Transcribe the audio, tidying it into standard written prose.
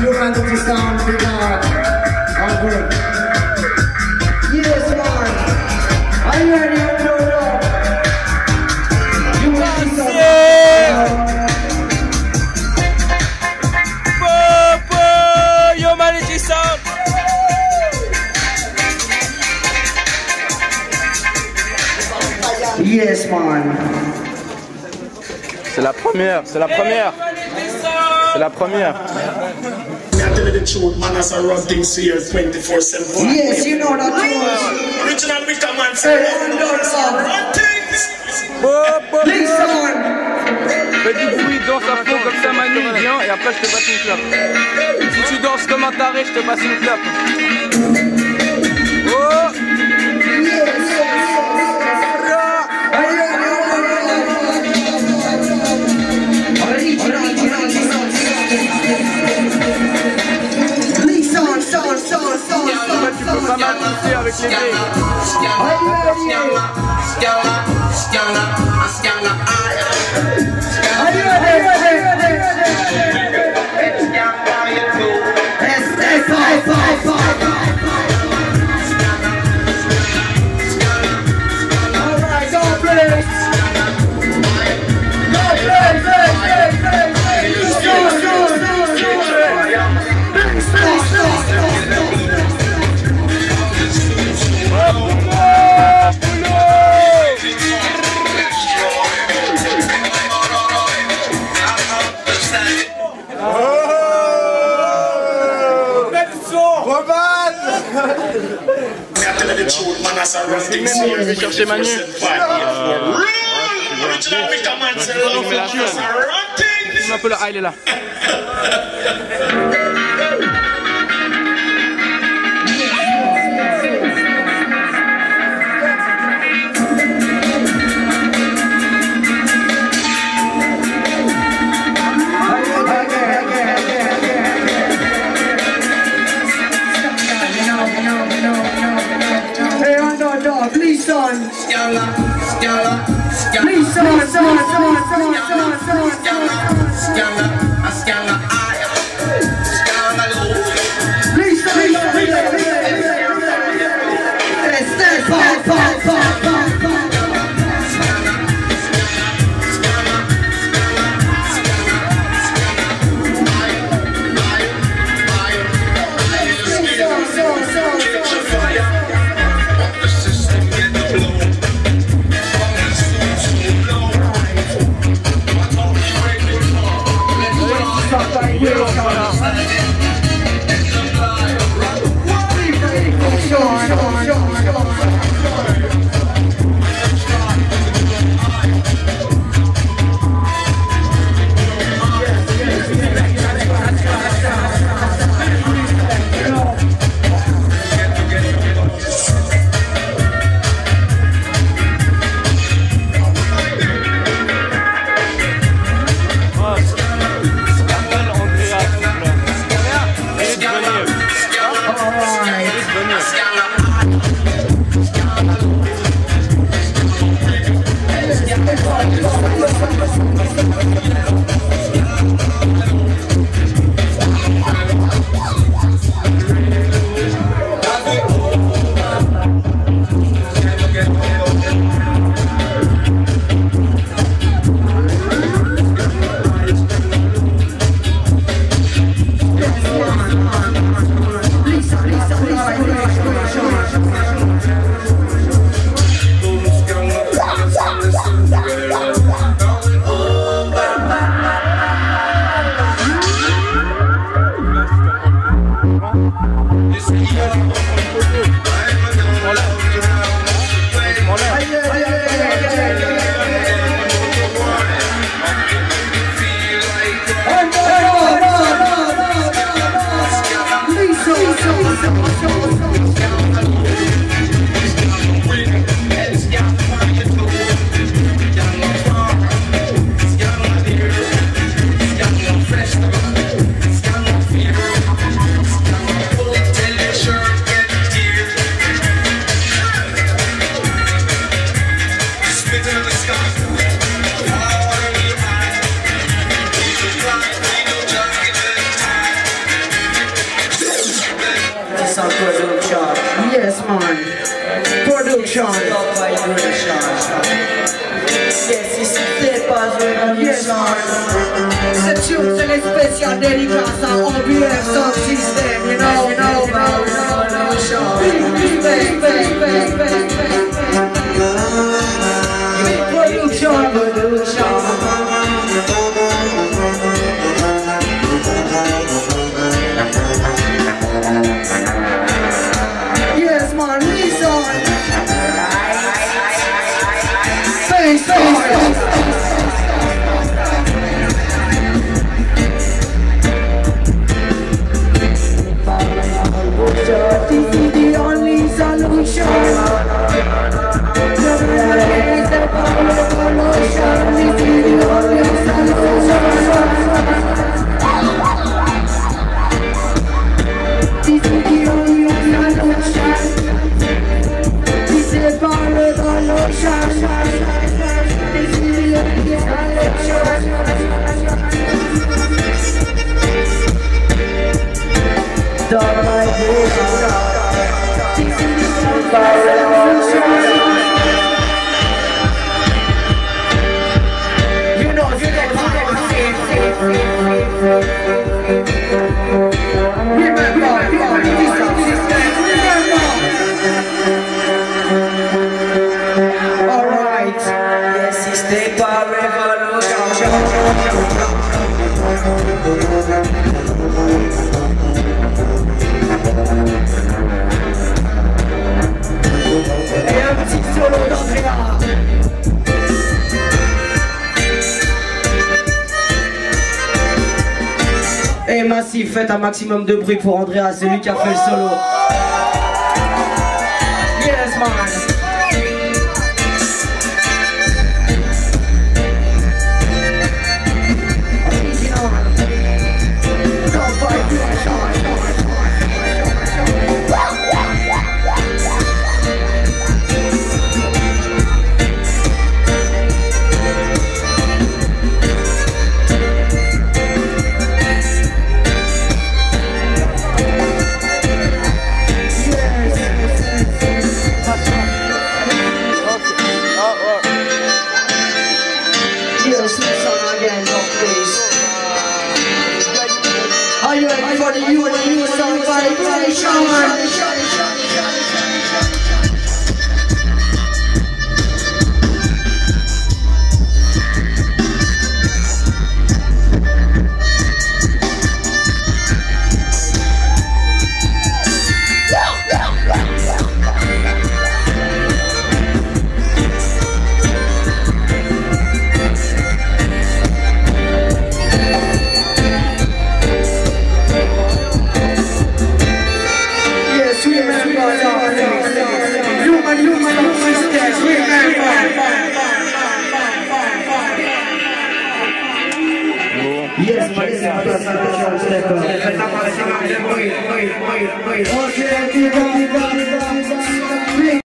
Humanity sound, big art. All good. Yes, man. Are you ready? Humanity sound. Humanity sound. Yes, man. C'est la première, c'est la première. C'est la première. Yes, you know that Original Mr. Man. Listen. Fais du bruit, danse à fond comme ça Manu, viens et après je te passe une clope. Si tu danses comme un taré, je te passe une clope. Oh! Tu peux pas mal pousser avec les billes. Je vais chercher Manu. Un peu là, ah il est là. Please, son. Please, son. man. Production. Yes, c'est pas révolution. Cette tune, c'est les spéciales dédicaces à O.B.F Sound System, you know. Yes, man, listen. Face this is the only solution. This is the only Et massif, faites un maximum de bruit pour Andrea, c'est lui qui a fait le solo. Yes, man. Are you ready for the new song vibration? Yes,